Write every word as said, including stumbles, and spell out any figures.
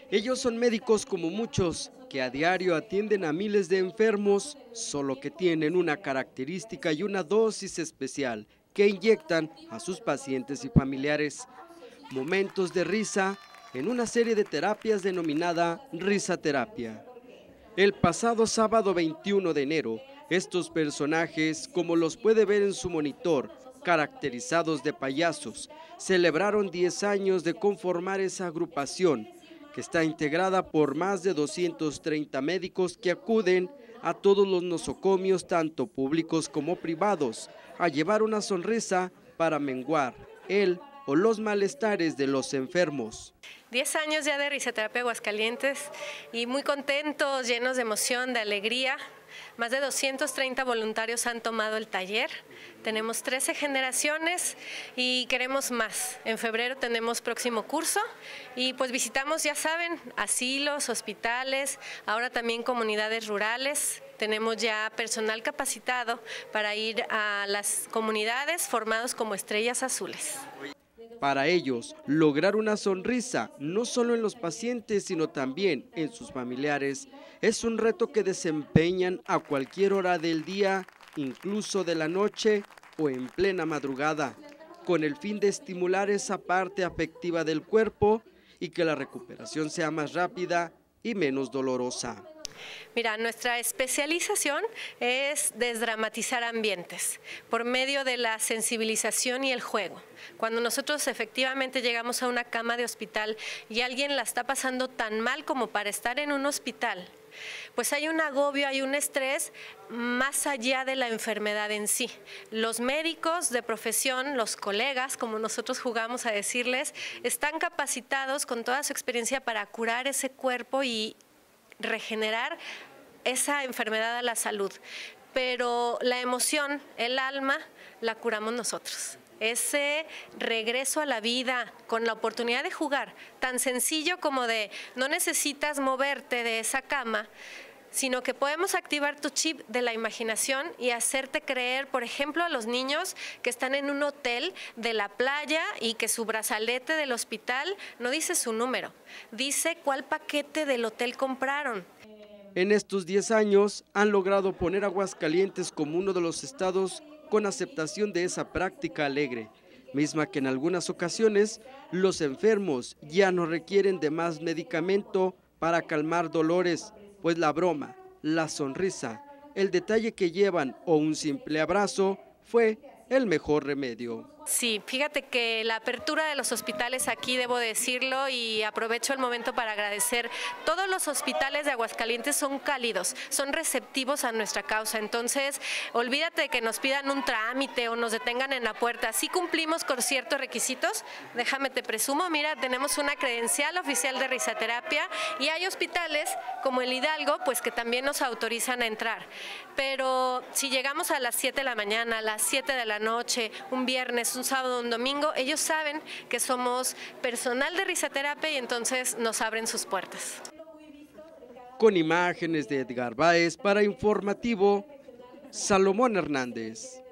Ellos son médicos como muchos, que a diario atienden a miles de enfermos, solo que tienen una característica y una dosis especial que inyectan a sus pacientes y familiares. Momentos de risa en una serie de terapias denominada risaterapia. El pasado sábado veintiuno de enero, estos personajes, como los puede ver en su monitor, caracterizados de payasos, celebraron diez años de conformar esa agrupación, que está integrada por más de doscientos treinta médicos que acuden a todos los nosocomios, tanto públicos como privados, a llevar una sonrisa para menguar el o los malestares de los enfermos. Diez años ya de Risaterapia Aguascalientes y muy contentos, llenos de emoción, de alegría. Más de doscientos treinta voluntarios han tomado el taller. Tenemos trece generaciones y queremos más. En febrero tenemos próximo curso y pues visitamos, ya saben, asilos, hospitales, ahora también comunidades rurales. Tenemos ya personal capacitado para ir a las comunidades formados como estrellas azules. Para ellos, lograr una sonrisa, no solo en los pacientes, sino también en sus familiares, es un reto que desempeñan a cualquier hora del día, incluso de la noche o en plena madrugada, con el fin de estimular esa parte afectiva del cuerpo y que la recuperación sea más rápida y menos dolorosa. Mira, nuestra especialización es desdramatizar ambientes por medio de la sensibilización y el juego. Cuando nosotros efectivamente llegamos a una cama de hospital y alguien la está pasando tan mal como para estar en un hospital, pues hay un agobio, hay un estrés más allá de la enfermedad en sí. Los médicos de profesión, los colegas, como nosotros jugamos a decirles, están capacitados con toda su experiencia para curar ese cuerpo y regenerar esa enfermedad a la salud, pero la emoción, el alma, la curamos nosotros. Ese regreso a la vida con la oportunidad de jugar, tan sencillo como de no necesitas moverte de esa cama, sino que podemos activar tu chip de la imaginación y hacerte creer, por ejemplo, a los niños que están en un hotel de la playa y que su brazalete del hospital no dice su número, dice cuál paquete del hotel compraron. En estos diez años han logrado poner a Aguascalientes como uno de los estados con aceptación de esa práctica alegre, misma que en algunas ocasiones los enfermos ya no requieren de más medicamento para calmar dolores, pues la broma, la sonrisa, el detalle que llevan o un simple abrazo fue el mejor remedio. Sí, fíjate que la apertura de los hospitales aquí, debo decirlo, y aprovecho el momento para agradecer, todos los hospitales de Aguascalientes son cálidos, son receptivos a nuestra causa, entonces olvídate de que nos pidan un trámite o nos detengan en la puerta, sí cumplimos con ciertos requisitos, déjame te presumo, mira, tenemos una credencial oficial de risaterapia y hay hospitales como el Hidalgo, pues que también nos autorizan a entrar, pero si llegamos a las siete de la mañana, a las siete de la noche, un viernes, un sábado, un domingo, ellos saben que somos personal de risaterapia y entonces nos abren sus puertas. Con imágenes de Edgar Báez para Informativo, Salomón Hernández.